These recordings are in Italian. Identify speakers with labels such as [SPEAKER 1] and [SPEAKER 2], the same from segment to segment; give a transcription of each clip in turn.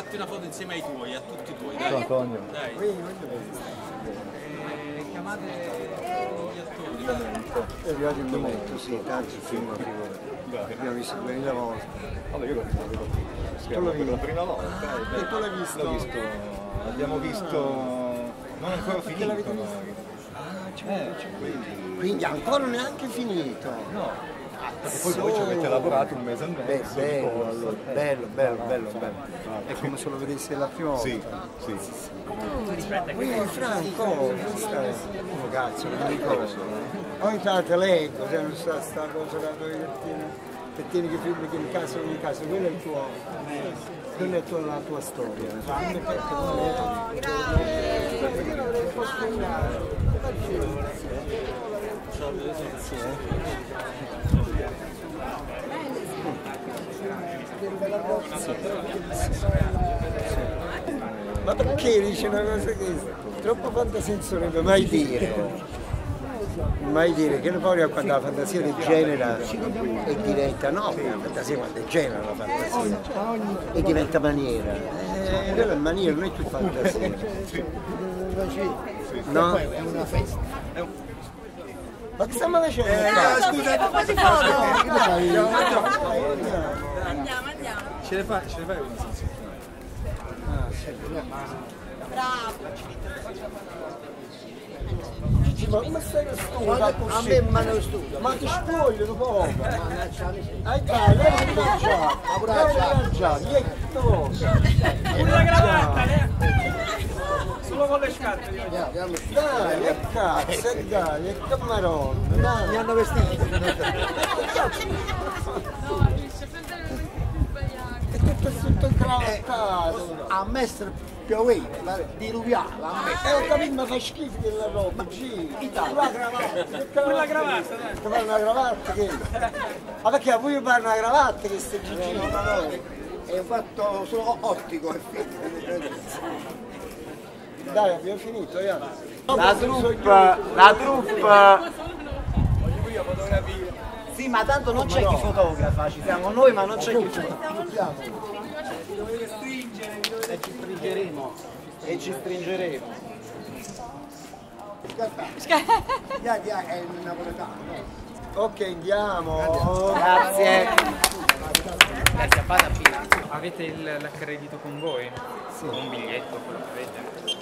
[SPEAKER 1] fatti una foto insieme ai tuoi, a tutti i tuoi.
[SPEAKER 2] Ciao Antonio.
[SPEAKER 1] Dai. Chiamate gli attori.
[SPEAKER 3] È arrivato il momento, sì, tanti film, figurati. Abbiamo visto 2000 volte.
[SPEAKER 2] Vabbè, io l'ho visto per la prima volta.
[SPEAKER 3] E tu l'hai visto?
[SPEAKER 2] L'ho visto, abbiamo visto, non ancora finito.
[SPEAKER 3] Quindi ancora neanche finito.
[SPEAKER 2] No. Perché poi voi ci avete lavorato un mese e mezzo.
[SPEAKER 3] Bello, allora, bello. È come se lo vedessi la prima volta.
[SPEAKER 2] Sì.
[SPEAKER 3] Quindi Franco, ragazzi, non mi ricordo. Ogni tanto leggo, se non sta sta cosa da che tieni che film che in casa, quello è il tuo, quella è la tua storia. Ma perché dice una cosa che è troppo fantasensore, mai dire che poi quando la fantasia degenera e diventa, no, la fantasia quando degenera la fantasia e diventa maniera, quella è maniera, non è più fantasia. No?
[SPEAKER 4] È una festa.
[SPEAKER 3] Ma che stiamo facendo?
[SPEAKER 4] Scusa, un po' di foto.
[SPEAKER 1] Andiamo. Ce le fai una sensazione?
[SPEAKER 4] Bravo.
[SPEAKER 3] Ma come stai studio?
[SPEAKER 4] A me mi hanno studio.
[SPEAKER 3] Ma ti spoglio poco! Dai, lei non già,
[SPEAKER 1] Pure la cravatta, solo con le scarpe.
[SPEAKER 3] dai, che cazzo, dai, che camarone, dai!
[SPEAKER 4] Mi hanno vestito.
[SPEAKER 3] È tutto incravattato!
[SPEAKER 4] A me pioveva, diluviava. A me.
[SPEAKER 3] Ho capito, ma fa schifo quella roba, sì! La cravatta!
[SPEAKER 1] Quella cravatta, dai!
[SPEAKER 3] Che fai una cravatta che? Ma perché vuoi fare una cravatta che stai gigino?
[SPEAKER 4] È fatto solo ottico e
[SPEAKER 3] Dai, abbiamo finito, ya.
[SPEAKER 5] La truppa. Sì, ma tanto non c'è chi fotografa, ci siamo noi, ma non c'è chi fotografa. E ci stringeremo.
[SPEAKER 4] Scarpa. È il napoletano.
[SPEAKER 3] Ok, andiamo.
[SPEAKER 5] Grazie.
[SPEAKER 1] Avete l'accredito con voi? Sì. Un biglietto, quello che avete?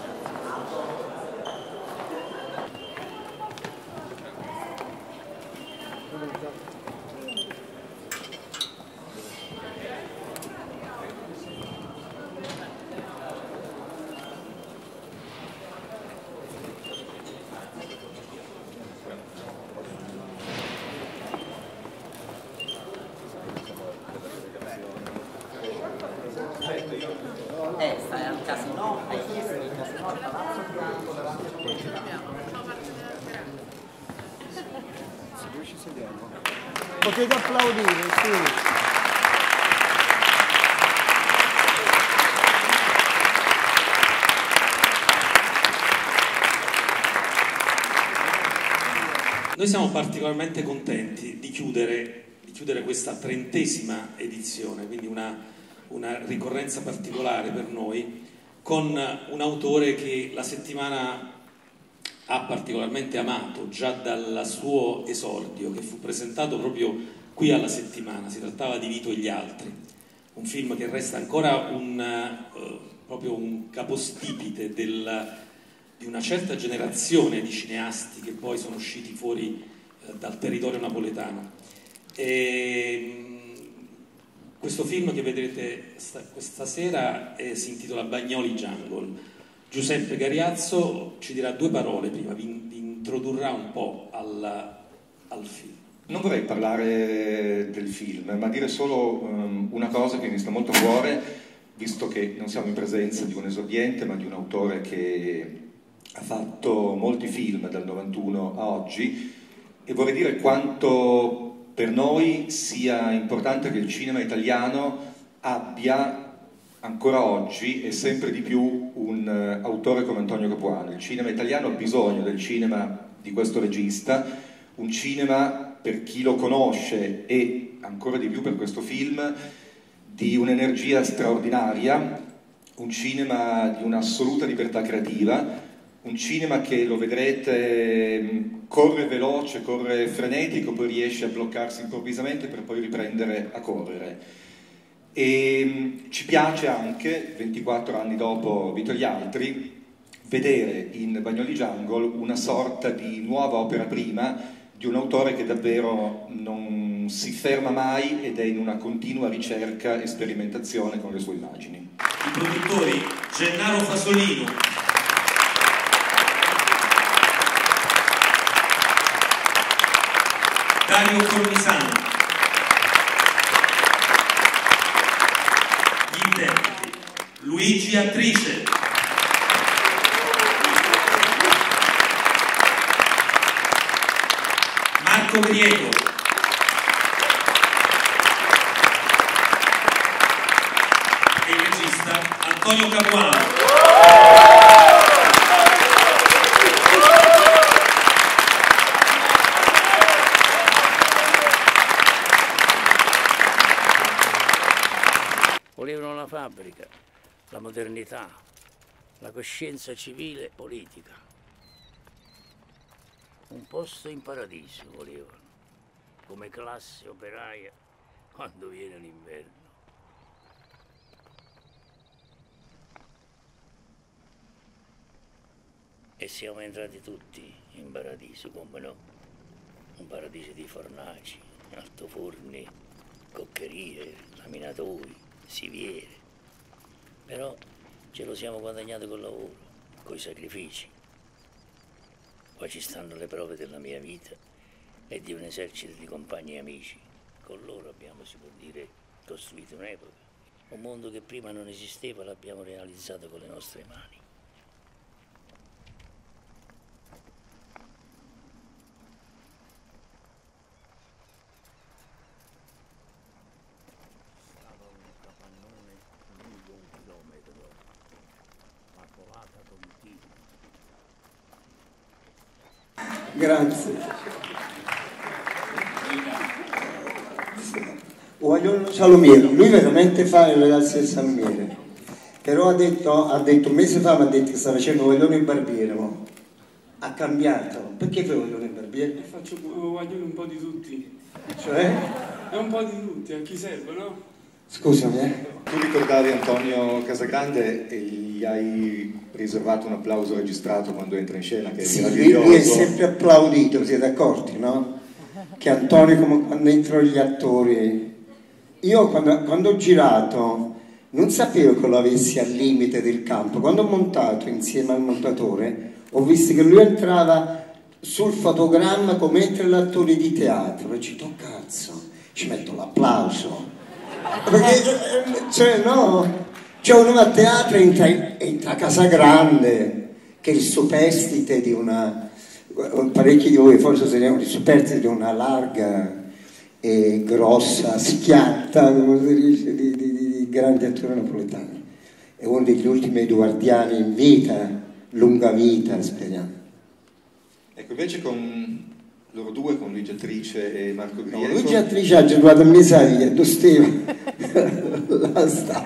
[SPEAKER 5] Stai al casino, hai chiesto il casino al Palazzo Bianco davanti a noi.
[SPEAKER 3] Dove ci sediamo? Potete applaudire, sì.
[SPEAKER 6] Noi siamo particolarmente contenti di chiudere questa 30ª edizione, quindi una ricorrenza particolare per noi, con un autore che la settimana ha particolarmente amato già dal suo esordio, che fu presentato proprio qui alla Settimana. Si trattava di Vito e gli altri, un film che resta ancora proprio un capostipite di una certa generazione di cineasti che poi sono usciti fuori dal territorio napoletano. Questo film che vedrete questa sera si intitola Bagnoli Jungle. Giuseppe Gariazzo ci dirà due parole prima, vi introdurrà un po' al film.
[SPEAKER 7] Non vorrei parlare del film, ma dire solo una cosa che mi sta molto a cuore, visto che non siamo in presenza di un esordiente, ma di un autore che ha fatto molti film dal 91 a oggi, e vorrei dire quanto per noi sia importante che il cinema italiano abbia ancora oggi e sempre di più un autore come Antonio Capuano. Il cinema italiano ha bisogno del cinema di questo regista, un cinema, per chi lo conosce e ancora di più per questo film, di un'energia straordinaria, un cinema di un'assoluta libertà creativa, un cinema che, lo vedrete, corre veloce, corre frenetico, poi riesce a bloccarsi improvvisamente per poi riprendere a correre. E ci piace anche, 24 anni dopo Vito e gli altri, vedere in Bagnoli Jungle una sorta di nuova opera prima di un autore che davvero non si ferma mai ed è in una continua ricerca e sperimentazione con le sue immagini.
[SPEAKER 6] I produttori Gennaro Fasolino, Dario Formisano, gli interpreti Luigi Attrice, Marco Griego, e il regista Antonio Capuano.
[SPEAKER 8] Volevano la fabbrica, la modernità, la coscienza civile e politica. Un posto in paradiso volevano, come classe operaia quando viene l'inverno. E siamo entrati tutti in paradiso, come no? Un paradiso di fornaci, altoforni, coccherie, laminatori, siviere. Però ce lo siamo guadagnato col lavoro, coi sacrifici. Poi ci stanno le prove della mia vita e di un esercito di compagni e amici. Con loro abbiamo, si può dire, costruito un'epoca. Un mondo che prima non esisteva l'abbiamo realizzato con le nostre mani.
[SPEAKER 3] Grazie. Guaglione Salumiere, lui veramente fa il ragazzo del salumiere, però ha detto un mese fa, mi ha detto che sta facendo Guaglione il barbiere, no? Ha cambiato. Perché fai Guaglione il barbiere?
[SPEAKER 9] Faccio Guaglione un po' di tutti.
[SPEAKER 3] Cioè?
[SPEAKER 9] È un po' di tutti, a chi serve, no?
[SPEAKER 3] Scusami,
[SPEAKER 7] Tu ricordavi Antonio Casagrande e gli hai riservato un applauso registrato quando entra in scena, che è
[SPEAKER 3] sì,
[SPEAKER 7] meraviglioso.
[SPEAKER 3] lui è sempre applaudito, siete accorti, no? Che Antonio, come quando entrano gli attori, io quando ho girato non sapevo che lo avessi al limite del campo. Quando ho montato insieme al montatore ho visto che lui entrava sul fotogramma come entra l'attore di teatro e ci dico, cazzo, ci metto l'applauso. Perché, cioè no, cioè uno a teatro entra a Casagrande, che è il superstite di una, parecchi di voi forse saremmo il superstite di una larga e grossa schiatta, come si dice, di grandi attori napoletani. È uno degli ultimi edoardiani in vita, lunga vita, speriamo.
[SPEAKER 7] Ecco, invece con loro due, con Luigi Attrice e Marco Griego.
[SPEAKER 3] No, Luigi Attrice ha giocato a Mesaria, tu Steve, là sta.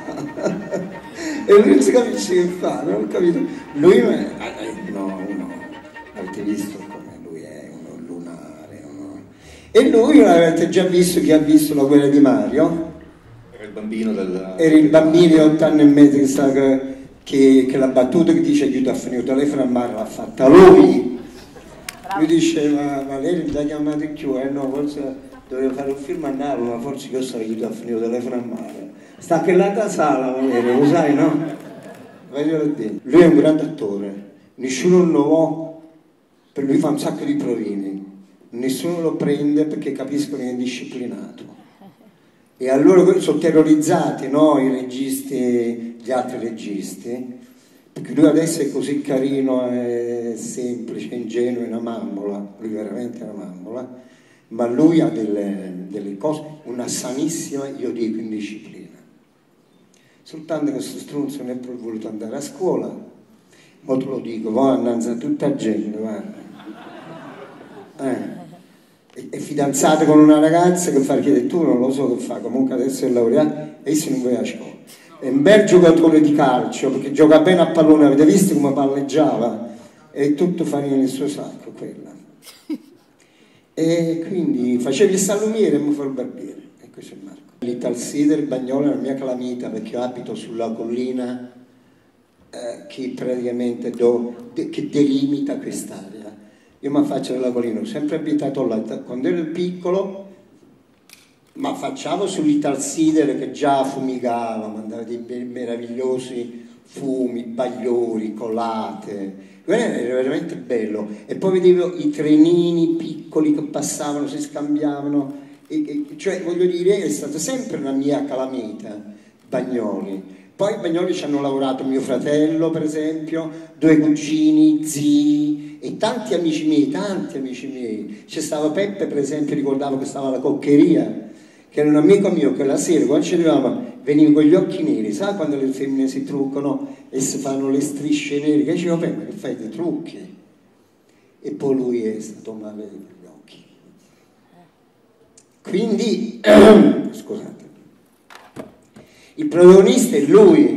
[SPEAKER 3] E lui non si capisce che fa, non ho capito. Lui no, avete visto come lui è uno lunare, uno... E lui l'avete già visto, chi ha visto La guerra di Mario?
[SPEAKER 7] Era il bambino del...
[SPEAKER 3] Era il bambino di 8 anni e mezzo che sa che la battuta che dice aiuto a finire il telefono a mare l'ha fatta lui. Lui diceva, ma lei mi ha chiamato più, no, forse dovevo fare un film a Napoli, ma forse io sto aiuto a finire il telefono a mare. Sta anche là da sala, Valerio, lo sai, no? Voglio dire. Lui è un grande attore, nessuno lo per lui fa un sacco di provini, nessuno lo prende perché capiscono che è indisciplinato. E allora sono terrorizzati, no, i registi, gli altri registi, perché lui adesso è così carino, è semplice, ingenuo, è una mammola, lui veramente è una mammola, ma lui ha delle cose, una sanissima, io dico, indisciplina. Soltanto che questo stronzo non è proprio voluto andare a scuola, ma te lo dico, va annanzi a tutta gente, guarda. È fidanzato con una ragazza che fa architettura, non lo so che fa, comunque adesso è laureato, e io non voglio a scuola. È un bel giocatore di calcio, perché gioca bene a pallone, avete visto come palleggiava? È tutto farina nel suo sacco, quella. E quindi facevi il salumiere e mi fa il barbiere. E questo è Marco. L'Italsider Bagnolo è la mia calamita, perché io abito sulla collina che praticamente che delimita quest'area. Io mi affaccio dalla collina, ho sempre abitato là. Quando ero piccolo mi affacciavo sull'Italsider che già fumigava, mandava dei meravigliosi fumi, bagliori, colate. Era veramente bello. E poi vedevo i trenini piccoli che passavano, si scambiavano. Cioè, voglio dire, è stata sempre una mia calamita, Bagnoli. Poi i Bagnoli ci hanno lavorato mio fratello, per esempio, 2 cugini, zii e tanti amici miei. C'è stato Peppe, per esempio, ricordavo che stava alla coccheria, che era un amico mio che la sera, quando ci arrivavamo, veniva con gli occhi neri, sai quando le femmine si truccano e si fanno le strisce nere? Che dicevo, Peppe, che fai dei trucchi? E poi lui è stato male per gli occhi. Quindi, scusate, il protagonista è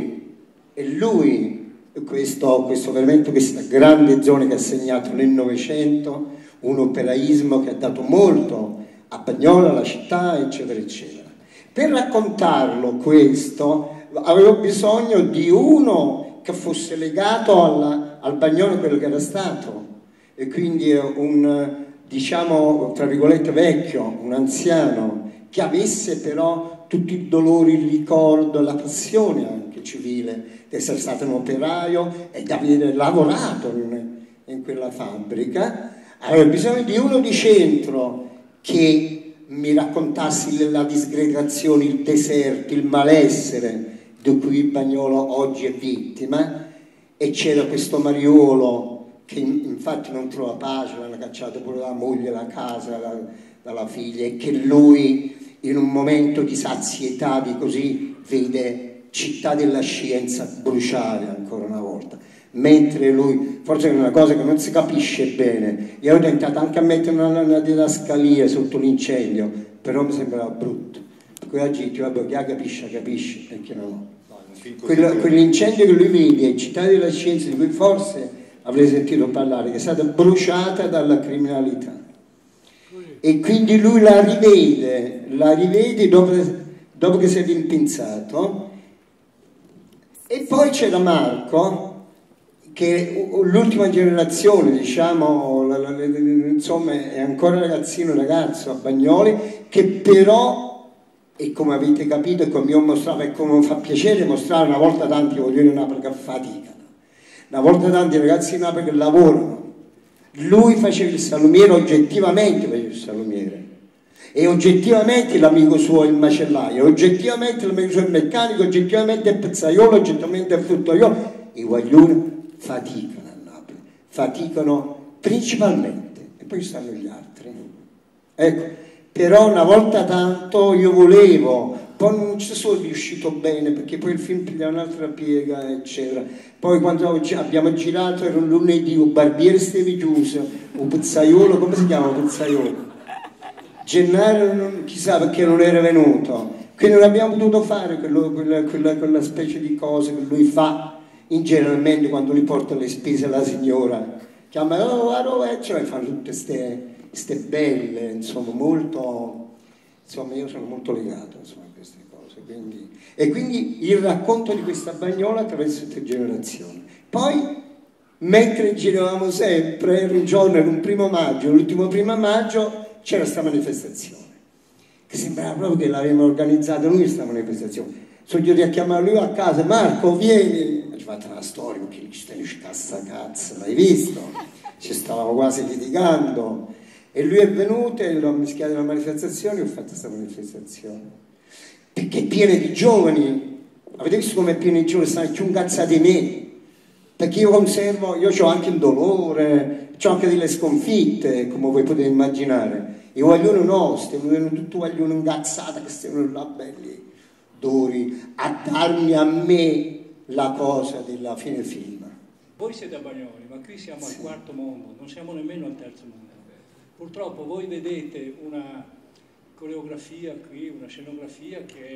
[SPEAKER 3] lui, questo veramente questa grande zona che ha segnato nel Novecento, un operaismo che ha dato molto a Bagnolo, alla città, eccetera, eccetera. Per raccontarlo questo, avevo bisogno di uno che fosse legato al Bagnolo, quello che era stato, e quindi un, diciamo, tra virgolette, vecchio, un anziano, che avesse però tutti i dolori, il ricordo, la passione anche civile di essere stato un operaio e di aver lavorato in quella fabbrica. Avevo bisogno di uno di centro che mi raccontassi la disgregazione, il deserto, il malessere di cui Bagnolo oggi è vittima, e c'era questo Mariolo che infatti non trova pace, l'hanno cacciato pure la moglie, la casa, dalla figlia, e che lui in un momento di sazietà, di così, vede Città della Scienza bruciare ancora una volta. Mentre lui, forse è una cosa che non si capisce bene, io ho tentato anche a mettere una didascalia sotto l'incendio, però mi sembrava brutto. Perché oggi ti vabbè, chi capisce, e chi non no. Quell'incendio che lui vede in Città della Scienza, di cui forse avrei sentito parlare, che è stata bruciata dalla criminalità. E quindi lui la rivede dopo che si è rimpinzato. E poi c'era Marco, che è l'ultima generazione, diciamo, insomma, è ancora ragazzo a Bagnoli, che però, e come avete capito e come io mostravo, e come mi fa piacere mostrare una volta tanti vogliono in Napoli che faticano, una volta tanti ragazzi in Napoli che lavorano. Lui faceva il salumiere, oggettivamente faceva il salumiere, e oggettivamente l'amico suo è il macellaio, oggettivamente l'amico suo è il meccanico, oggettivamente è il pizzaiolo, oggettivamente è il fruttoiolo. I guaglioni faticano a Napoli, faticano principalmente, e poi stanno gli altri. Ecco, però una volta tanto io volevo, poi non ci sono riuscito bene, perché poi il film pigliava un'altra piega, eccetera. Poi quando abbiamo girato, era un lunedì, un barbiere steve chiuso, un pizzaiolo, come si chiama un pizzaiolo? Gennaro chissà perché non era venuto, quindi non abbiamo potuto fare quella specie di cose che lui fa generalmente quando li porta le spese la signora, chiama cioè fanno tutte ste belle, insomma, molto, insomma, io sono molto legato, insomma, a queste cose, e quindi il racconto di questa Bagnola attraverso 7 generazioni. Poi mentre giravamo sempre, era un giorno, era un 1° maggio, l'ultimo 1° maggio c'era questa manifestazione, che sembrava proprio che l'avevamo organizzata noi questa manifestazione. Sono io a chiamare lui a casa, Marco vieni, ci ho fatto una storia, perché ci stai sta cazzo, l'hai visto? Ci stavamo quasi litigando, e lui è venuto e l'ho mischiato nella manifestazione e ho fatto questa manifestazione, perché è piena di giovani. Avete visto come è piena di giovani? Stanno più incazzati di me, perché io conservo, io ho anche il dolore, ho anche delle sconfitte, come voi potete immaginare. I guaglioni nostri, erano tutti guaglioni incazzati che stavano là belli duri a darmi a me la cosa della fine film.
[SPEAKER 10] Voi siete a Bagnoli, ma qui siamo al 4° mondo, non siamo nemmeno al 3° mondo. Purtroppo voi vedete una coreografia qui, una scenografia che è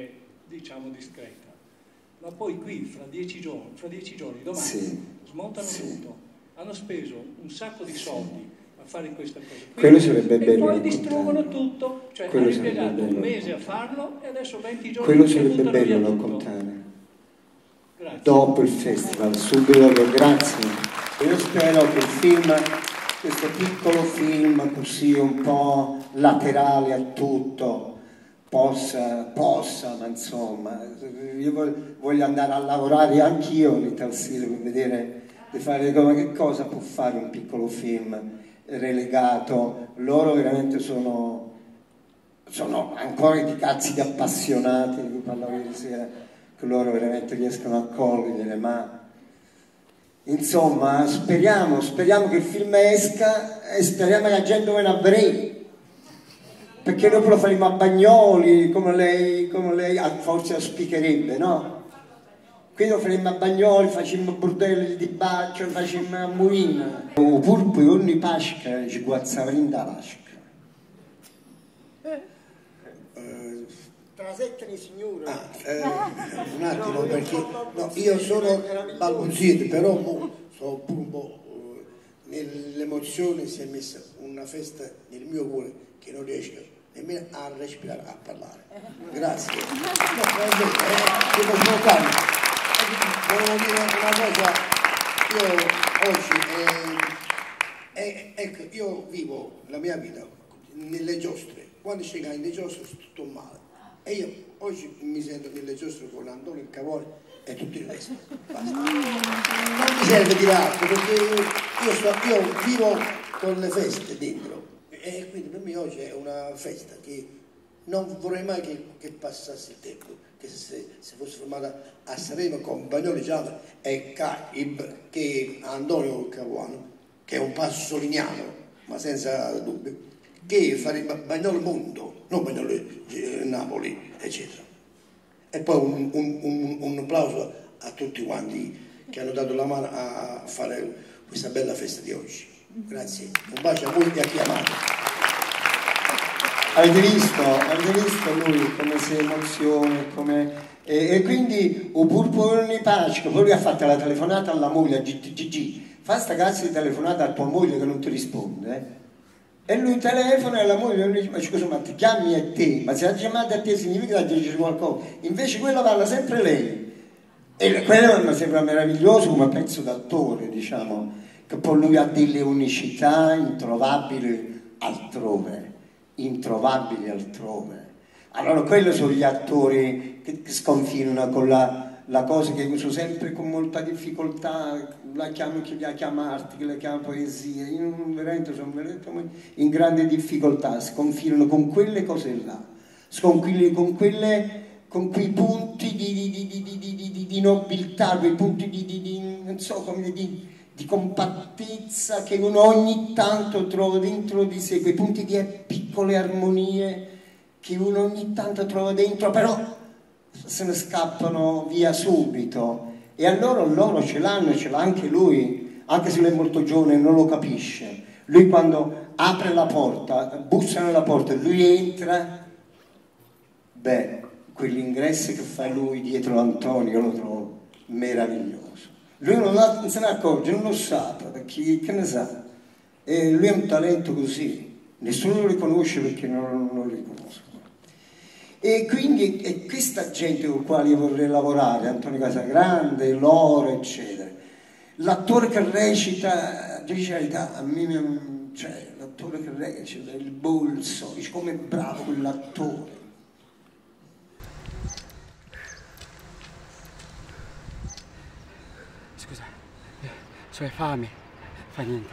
[SPEAKER 10] diciamo discreta. Ma poi qui fra 10 giorni, domani,
[SPEAKER 3] sì,
[SPEAKER 10] smontano
[SPEAKER 3] sì,
[SPEAKER 10] tutto. Hanno speso un sacco di soldi a fare questa cosa qui,
[SPEAKER 3] quello sarebbe
[SPEAKER 10] e
[SPEAKER 3] bello
[SPEAKER 10] poi
[SPEAKER 3] raccontare.
[SPEAKER 10] distruggono tutto, cioè
[SPEAKER 3] Quello
[SPEAKER 10] hanno
[SPEAKER 3] sarebbe
[SPEAKER 10] impiegato un
[SPEAKER 3] bello
[SPEAKER 10] mese a farlo e adesso 20 giorni
[SPEAKER 3] quello
[SPEAKER 10] che
[SPEAKER 3] sarebbe
[SPEAKER 10] buttano via
[SPEAKER 3] bello
[SPEAKER 10] tutto.
[SPEAKER 3] raccontare.
[SPEAKER 10] Grazie.
[SPEAKER 3] Dopo il festival, subito dopo, grazie. Io spero che il film, questo piccolo film così un po' laterale a tutto, possa, ma insomma, io voglio andare a lavorare anch'io all'Ital Cinema per vedere, di fare che cosa può fare un piccolo film relegato. Loro veramente sono ancora di cazzi di appassionati di cui parlavo ieri sera, che loro veramente riescono a cogliere, ma insomma speriamo che il film esca e speriamo che la gente non avrei, perché noi lo faremo a Bagnoli come lei forse auspicherebbe, no? Qui lo faremo a Bagnoli, facciamo bordelli di Baccio, facciamo a Mulina. Oppure ogni Pasqua ci guazzavamo in da Pasqua. Trasettano signore.
[SPEAKER 4] Un attimo, perché no, io sono balbuziente, però sono pure un po' nell'emozione si è messa una festa nel mio cuore che non riesco nemmeno a respirare, a parlare. Grazie. Volevo dire una cosa, io oggi ecco, io vivo la mia vita nelle giostre, quando scendo nelle giostre sto tutto male. E io oggi mi sento nelle giostre con Antonio Cavoli e tutto il resto. Basta. Non mi serve dire altro perché io vivo con le feste dentro e quindi per me oggi è una festa che non vorrei mai che passasse il tempo, che se fosse formata a Sanremo con Bagnoli Giada e Caib, che Antonio Capuano, che è un pasoliniano, ma senza dubbio, che farebbe Bagnoli Mondo, non Bagnoli Napoli, eccetera. E poi un applauso a tutti quanti che hanno dato la mano a fare questa bella festa di oggi. Grazie, un bacio a voi e a chi amato.
[SPEAKER 3] Avete visto lui come si emoziona, e quindi o purpurni Pasqua, poi lui ha fatto la telefonata alla moglie, a Gigi, fa sta cazzo di telefonata a tua moglie che non ti risponde, e lui telefona e la moglie dice, ma scusa, ma ti chiami a te, ma se la chiamata a te significa che dice qualcosa, invece quello parla sempre lei, e quello mi sembra meraviglioso come pezzo d'attore, diciamo, che poi lui ha delle unicità introvabili altrove. Allora quelli sono gli attori che sconfinano con la cosa che uso sempre con molta difficoltà, la chiamo chi la chiama arte, chi la chiama poesia, io veramente sono in grande difficoltà, sconfinano con quelle cose là, con quei punti di nobiltà, quei punti non so come dire, di compattezza che uno ogni tanto trova dentro di sé, quei punti di piccole armonie che uno ogni tanto trova dentro, però se ne scappano via subito. E allora loro ce l'ha anche lui, anche se lui è molto giovane e non lo capisce. Lui quando apre la porta, bussa nella porta e lui entra, quell'ingresso che fa lui dietro Antonio lo trovo meraviglioso. Lui non se ne accorge, non lo sa, perché che ne sa? E lui è un talento così, nessuno lo riconosce perché non lo riconoscono. E quindi è questa gente con la quale io vorrei lavorare, Antonio Casagrande, Loro, eccetera. L'attore che recita, dice la verità, a me, cioè, l'attore che recita, il bolso, dice come è bravo quell'attore.
[SPEAKER 11] Scusa, c'ho fame, fa niente.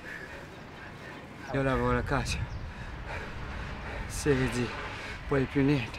[SPEAKER 11] Io lavoro a casa. Se vedi, poi più niente.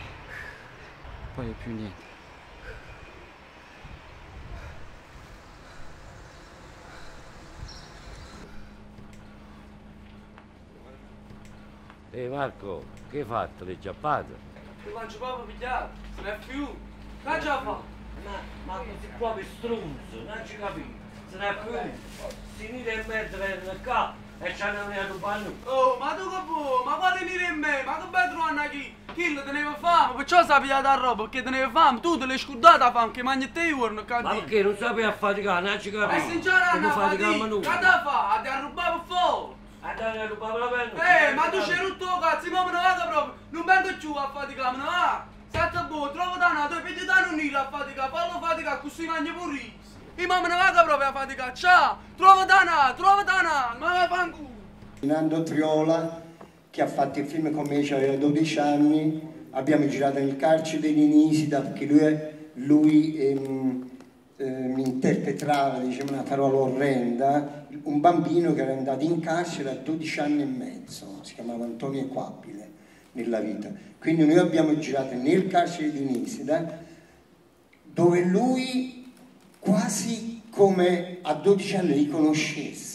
[SPEAKER 12] Ehi Marco, che hai fatto? L'hai giappato?
[SPEAKER 13] Io mangio proprio pigliato, se ne è più. L'ha già fatto.
[SPEAKER 12] Ma così proprio stronzo, non ci capisco. Se ne è più. Finire e mettere qua E c'hanno a rubare.
[SPEAKER 13] Oh, ma tu che vuoi? Ma quale venire in me? Ma che bello trovare chi? Chi lo teneva fame? Perciò sapeva la roba, perché teneva fame. Tu te l'hai scordata fame, che mangi te i giorni,
[SPEAKER 12] Ma perché non sapevi affaticare, non ci capisci?
[SPEAKER 13] Ma sinceramente, non fatica. Che da fa? A te a rubare per fuoco.
[SPEAKER 12] A te a rubare la penna.
[SPEAKER 13] Ma tu c'hai rotto il cazzo, ma me ne vado proprio. Non vengo più a faticare, me ne va. Sette buono, trovo da una, tu pigli da non ir a faticare, fallo faticare, così mangi pure io. Io me ne vado proprio a faticare, ciao. Trovo da una, ma vai fanculo.
[SPEAKER 4] Nando Triola, che ha fatto il film con me, aveva 12 anni, abbiamo girato nel carcere di Nisida, perché lui mi interpretava, diciamo, una parola orrenda, un bambino che era andato in carcere a 12 anni e mezzo, si chiamava Antonio Equabile nella vita. Quindi noi abbiamo girato nel carcere di Nisida, dove lui quasi come a 12 anni riconoscesse,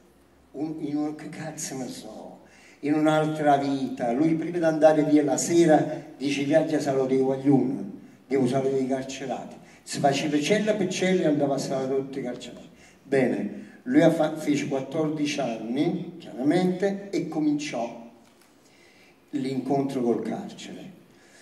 [SPEAKER 4] che cazzo ne so, in un'altra vita. Lui prima di andare via la sera dice viaggia solo dei guaglioni, devo salire dei carcerati. Si faceva cella per cella e andava a salire tutti i carcerati. Bene, lui fece 14 anni, chiaramente, e cominciò l'incontro col carcere.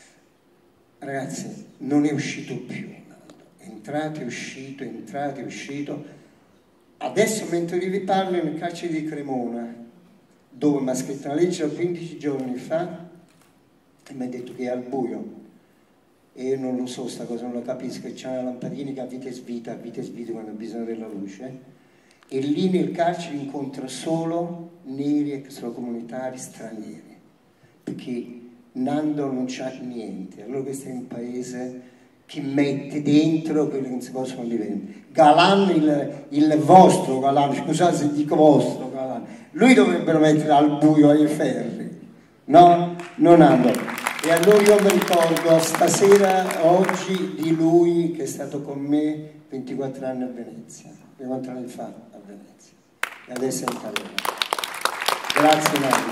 [SPEAKER 4] Ragazzi, non è uscito più. Entrato e uscito. Adesso mentre vi parlo nel carcere di Cremona, dove mi ha scritto una legge 15 giorni fa e mi ha detto che è al buio. E io non lo so, sta cosa non la capisco, c'è una lampadina che a vita svita quando ha bisogno della luce. E lì nel carcere incontra solo neri, extracomunitari, stranieri, perché Nando non c'ha niente. Allora questo è un paese che mette dentro quelli che non si possono diventare. Galan, il vostro Galan, scusate se dico vostro Galan, lui dovrebbero mettere al buio ai ferri, no? Non hanno. E allora io mi ricordo stasera, oggi, di lui che è stato con me 24 anni a Venezia, 24 anni fa a Venezia, e adesso è in carriera. Grazie Nando,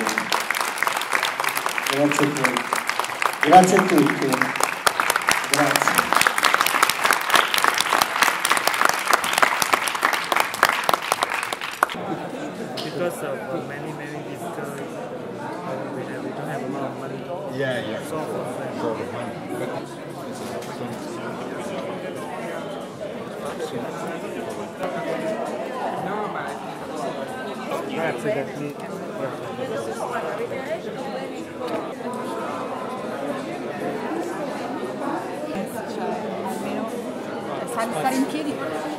[SPEAKER 4] grazie a tutti, grazie a tutti, grazie.
[SPEAKER 11] Because of many visitors, we don't have a lot of money.
[SPEAKER 2] Yeah.
[SPEAKER 11] So grazie
[SPEAKER 14] stare in piedi.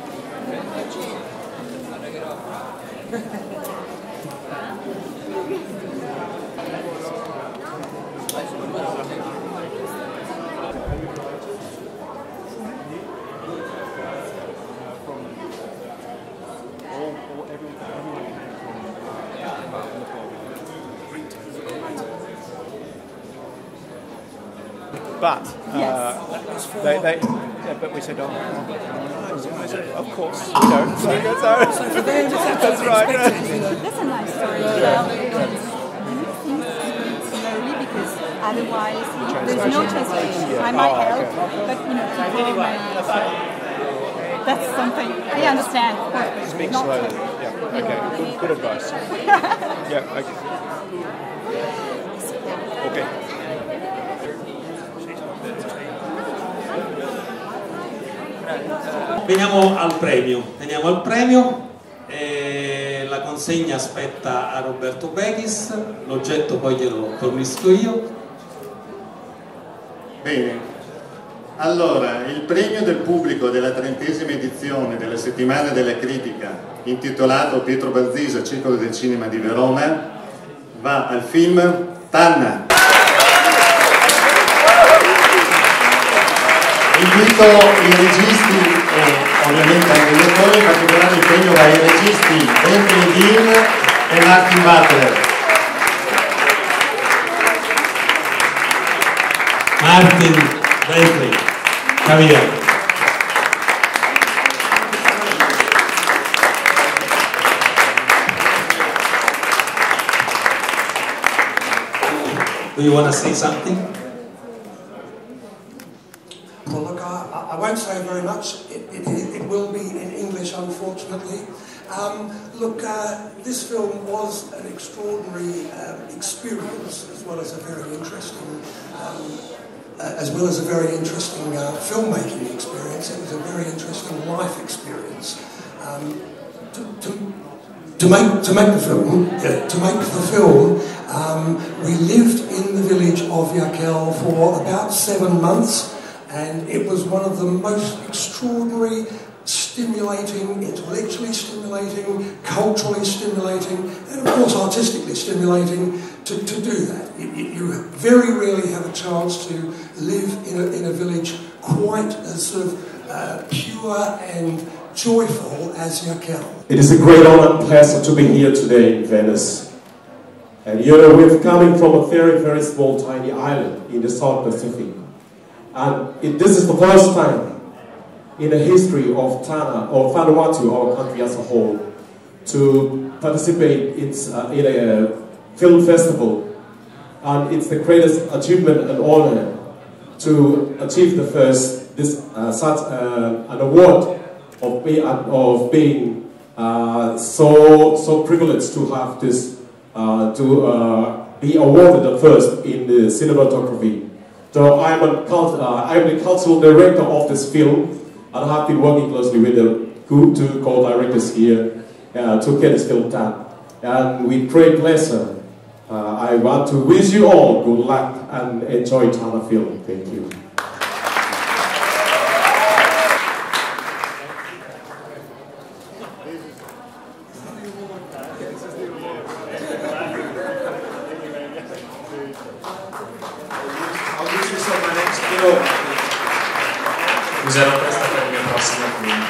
[SPEAKER 2] But but we said, oh, I said, of course, you know. So that's right.
[SPEAKER 14] That's a nice story. Slowly, because otherwise there's no translation. I might help, but people might. That's something I understand.
[SPEAKER 2] Speak slowly. Yeah. Okay. Good advice. Yeah. Okay.
[SPEAKER 6] Veniamo al premio. La consegna aspetta a Roberto Bechis, l'oggetto poi glielo fornisco io.
[SPEAKER 15] Bene, allora il premio del pubblico della 30ª edizione della Settimana della Critica, intitolato Pietro Barzisa, Circolo del Cinema di Verona, va al film Tanna. Invito i registi e ovviamente anche gli attori, in particolare il premio va ai registi Anthony Dean e Martin Butler.
[SPEAKER 6] Martin, Bentley, Javier. Do you want to say something?
[SPEAKER 16] Well, look, I won't say very much. It will be in English, unfortunately. Look, this film was an extraordinary experience, as well as a very interesting, filmmaking experience. It was a very interesting life experience. To make the film, we lived in the village of Yakel for about 7 months, and it was one of the most extraordinary, stimulating, intellectually stimulating, culturally stimulating, and of course artistically stimulating to do that. You very rarely have a chance to live in a village quite as sort of pure and joyful as Yakel.
[SPEAKER 17] It is a great honor and pleasure to be here today in Venice. And you know, we're coming from a very, very small, tiny island in the South Pacific. And this is the first time in the history of Tanna, or Vanuatu, our country as a whole, to participate in a film festival. And it's the greatest achievement and honor to achieve the first, such an award of being so privileged to have this, be awarded the first in the cinematography. So I'm the cultural director of this film, and I have been working closely with the two co-directors here to get this film done. And with great pleasure, I want to wish you all good luck and enjoy Tanna film. Thank you.
[SPEAKER 18] Userò questa per il mio prossimo film.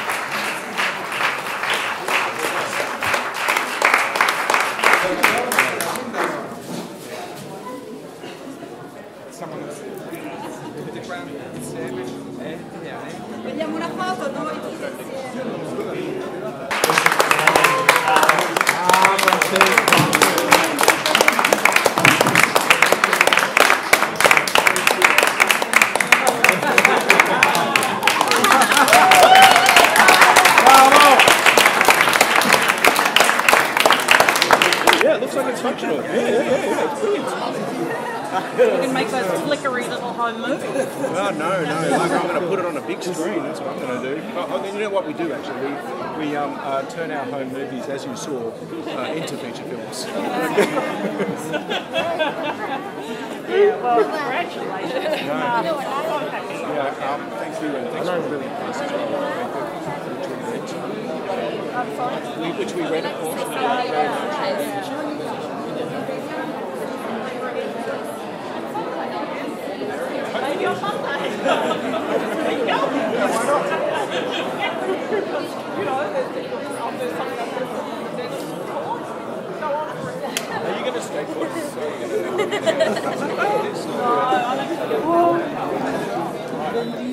[SPEAKER 14] Vogliamo una foto noi tutti
[SPEAKER 2] Yeah, it looks like it's functional. Yeah, it's brilliant.
[SPEAKER 19] You can make those flickery little home movies.
[SPEAKER 2] Well, no. I'm going to put it on a big screen. That's what I'm going to do. You know what we do actually? We turn our home movies, as you saw, into feature films.
[SPEAKER 19] Yeah, well, congratulations.
[SPEAKER 2] Thank you, and thanks for a brilliant class as well. Which we read, of course.
[SPEAKER 19] Maybe on Monday. You know, there's something up there. Go on for it.
[SPEAKER 2] Are you going to stay put?
[SPEAKER 19] No, I don't think it will.